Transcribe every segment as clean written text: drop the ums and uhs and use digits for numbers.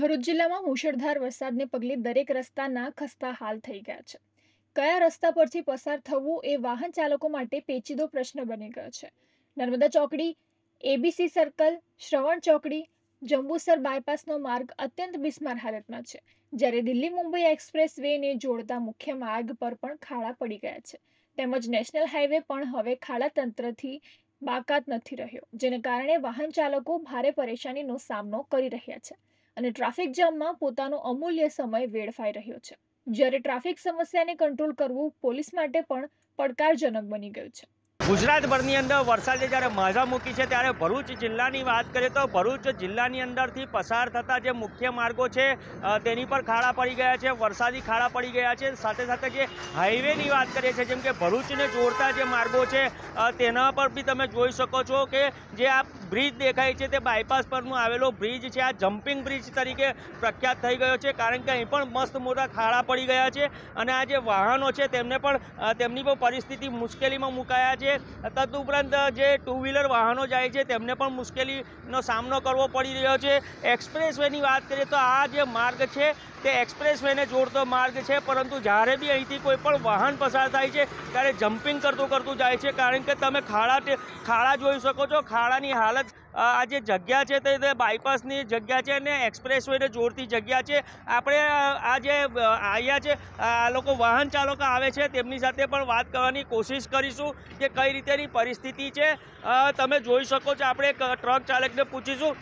ભરૂચ જિલ્લામાં મુશળધાર વરસાદને પગલે દરેક રસ્તાના ખસ્તા હાલ થઈ ગયા છે। કયા રસ્તા પરથી પસાર થવું એ વાહન ચાલકો માટે પેચીદો પ્રશ્ન બની ગયો છે। નર્મદા ચોકડી, એબીસી સર્કલ, શ્રવણ ચોકડી, જંબુસર બાયપાસનો માર્ગ અત્યંત બિસ્માર હાલતમાં છે, જ્યારે દિલ્હી મુંબઈ એક્સપ્રેસ વેને જોડતા મુખ્ય માર્ગ પર પણ ખાડા પડી ગયા છે, તેમજ નેશનલ હાઈવે પણ હવે ખાડા તંત્રથી બાકાત નથી રહ્યો, જેને કારણે વાહન ચાલકો ભારે પરેશાનીનો સામનો કરી રહ્યા છે અને ટ્રાફિક જામમાં પોતાનો અમૂલ્ય સમય વેડફાઈ રહ્યો છે। જ્યારે ટ્રાફિક સમસ્યાને કંટ્રોલ કરવું પોલીસ માટે પણ પડકારજનક બની ગયું છે। ગુજરાતભરની અંદર વરસાદે જ્યારે મજા મૂકી છે ત્યારે ભરૂચ જિલ્લાની વાત કરીએ તો ભરૂચ જિલ્લાની અંદરથી પસાર થતા જે મુખ્ય માર્ગો છે તેની પર ખાડા પડી ગયા છે, વરસાદી ખાડા પડી ગયા છે। સાથે સાથે જે હાઈવેની વાત કરીએ છીએ, જેમ કે ભરૂચને જોડતા જે માર્ગો છે તેના પર બી તમે જોઈ શકો છો કે જે આ બ્રિજ દેખાય છે તે બાયપાસ પરનો આવેલો બ્રિજ છે, આ જમ્પિંગ બ્રિજ તરીકે પ્રખ્યાત થઈ ગયો છે, કારણ કે અહીં પણ મસ્ત મોટા ખાડા પડી ગયા છે અને આ જે વાહનો છે તેમને પણ તેમની પણ પરિસ્થિતિ મુશ્કેલીમાં મુકાયા છે। તદુપરાંત જે ટુ વ્હીલર વાહનો જાય છે તેમને પણ મુશ્કેલીનો સામનો કરવો પડી રહ્યો છે। એક્સપ્રેસ વેની વાત કરીએ તો આ જે માર્ગ છે તે એક્સપ્રેસ વેને જોડતો માર્ગ છે, પરંતુ જ્યારે બી અહીંથી કોઈ પણ વાહન પસાર થાય છે ત્યારે જમ્પિંગ કરતું જાય છે, કારણ કે તમે ખાડા જોઈ શકો છો। ખાડાની હાલત આ જે જગ્યા છે તે બાયપાસની જગ્યા છે અને એક્સપ્રેસ વેને જોડતી જગ્યા છે। આપણે આ જે અહીંયા છે આ લોકો વાહન ચાલકો આવે છે તેમની સાથે પણ વાત કરવાની કોશિશ કરીશું કે કઈ રીતેની પરિસ્થિતિ છે। તમે જોઈ શકો છો, આપણે ટ્રક ચાલકને પૂછીશું,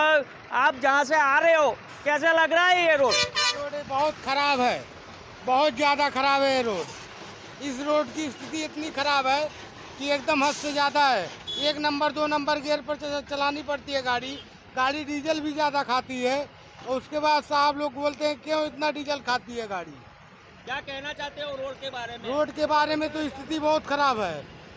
આપ જहाँ से आ रहे हो कैसा लग रहा है ये रोड? बहुत खराब है, बहुत ज़्यादा खराब है ये रोड। इस रोड की स्थिति इतनी खराब है कि एकदम हद से ज़्यादा है। एक नंबर 2 नंबर गियर पर चलानी पड़ती है गाड़ी डीजल भी ज़्यादा खाती है। और उसके बाद साहब लोग बोलते हैं क्यों इतना डीजल खाती है गाड़ी। क्या कहना चाहते हो रोड के बारे में? रोड के बारे में तो स्थिति बहुत खराब है।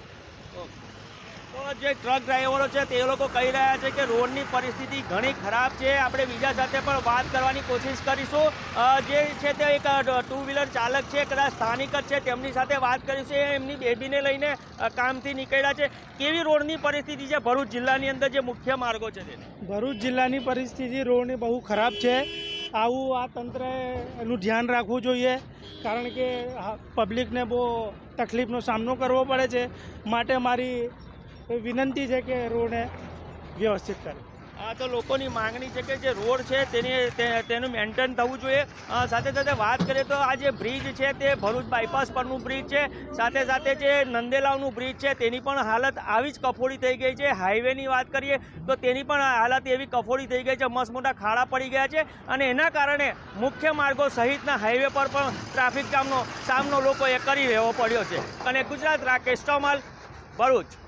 તો જે ટ્રક ડ્રાઈવરો છે તે લોકો કહી રહ્યા છે કે રોડની પરિસ્થિતિ ઘણી ખરાબ છે। આપણે બીજા સાથે પણ વાત કરવાની કોશિશ કરીશું, જે છે તે એક ટુ વ્હીલર ચાલક છે, કદાચ સ્થાનિક જ છે, તેમની સાથે વાત કરીશું। એમની બેબીને લઈને કામથી નીકળ્યા છે। કેવી રોડની પરિસ્થિતિ છે ભરૂચ જિલ્લાની અંદર જે મુખ્ય માર્ગો છે તેની? ભરૂચ જિલ્લાની પરિસ્થિતિ રોડની બહુ ખરાબ છે। આવું આ તંત્રએ એનું ધ્યાન રાખવું જોઈએ, કારણ કે પબ્લિકને બહુ તકલીફનો સામનો કરવો પડે છે, માટે મારી વિનંતી છે કે રોડને વ્યવસ્થિત કરે। તો લોકોની માંગણી છે કે જે રોડ છે તેનું મેન્ટેન થવું જોઈએ। સાથે સાથે વાત કરીએ તો આ જે બ્રિજ છે તે ભરૂચ બાયપાસ પરનું બ્રિજ છે, સાથે સાથે જે નંદેલાવનું બ્રિજ છે તેની પણ હાલત આવી જ કફોડી થઈ ગઈ છે। હાઈવેની વાત કરીએ તો તેની પણ હાલત એવી કફોડી થઈ ગઈ છે, મસ્ત મોટા ખાડા પડી ગયા છે અને એના કારણે મુખ્ય માર્ગો સહિતના હાઈવે પર પણ ટ્રાફિક જામનો સામનો લોકોએ કરી રહેવો પડ્યો છે। અને ગુજરાત, રાકેશ ચૌહાણ, ભરૂચ।